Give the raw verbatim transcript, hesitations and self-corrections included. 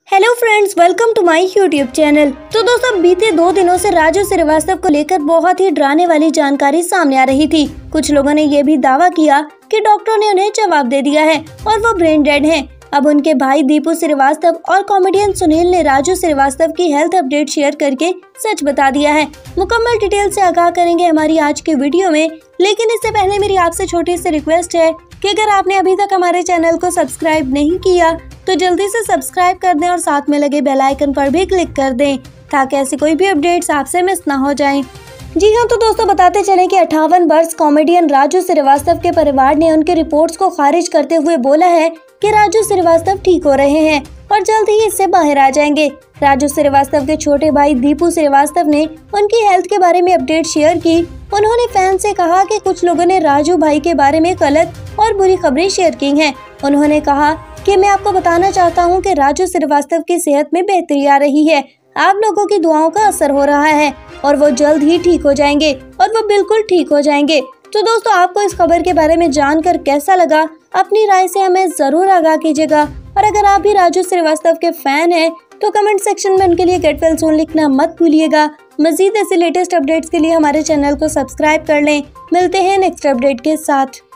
Hello friends, welcome to my YouTube channel. तो दोस्तों, बीते दो दिनों से राजू श्रीवास्तव को लेकर बहुत ही डराने वाली जानकारी सामने आ रही थी। कुछ लोगों ने ये भी दावा किया कि डॉक्टरों ने उन्हें जवाब दे दिया है और वो ब्रेन डेड हैं। अब उनके भाई दीपू श्रीवास्तव और कॉमेडियन सुनील ने राजू श्रीवास्तव की हेल्थ अपडेट शेयर करके सच बता दिया है। मुकम्मल डिटेल से आगाह करेंगे हमारी आज की वीडियो में, लेकिन इससे पहले मेरी आपसे छोटी सी रिक्वेस्ट है कि अगर आपने अभी तक हमारे चैनल को सब्सक्राइब नहीं किया तो जल्दी से सब्सक्राइब कर दें और साथ में लगे बेल आइकन पर भी क्लिक कर दें ताकि ऐसी कोई भी अपडेट्स आपसे मिस ना हो जाएं। जी हाँ, तो दोस्तों बताते चले कि अट्ठावन वर्ष कॉमेडियन राजू श्रीवास्तव के परिवार ने उनकी रिपोर्ट्स को खारिज करते हुए बोला है कि राजू श्रीवास्तव ठीक हो रहे हैं और जल्द ही इससे बाहर आ जाएंगे। राजू श्रीवास्तव के छोटे भाई दीपू श्रीवास्तव ने उनकी हेल्थ के बारे में अपडेट शेयर की। उन्होंने फैन से कहा कि कुछ लोगों ने राजू भाई के बारे में गलत और बुरी खबरें शेयर की हैं। उन्होंने कहा कि मैं आपको बताना चाहता हूं कि राजू श्रीवास्तव की सेहत में बेहतरी आ रही है। आप लोगों की दुआओं का असर हो रहा है और वो जल्द ही ठीक हो जाएंगे और वो बिल्कुल ठीक हो जाएंगे। तो दोस्तों, आपको इस खबर के बारे में जानकर कैसा लगा, अपनी राय से हमें जरूर आगाह कीजिएगा। और अगर आप भी राजू श्रीवास्तव के फैन हैं तो कमेंट सेक्शन में उनके लिए गेट वेल सून लिखना मत भूलिएगा। मजीद ऐसे लेटेस्ट अपडेट्स के लिए हमारे चैनल को सब्सक्राइब कर लें। मिलते हैं नेक्स्ट अपडेट के साथ।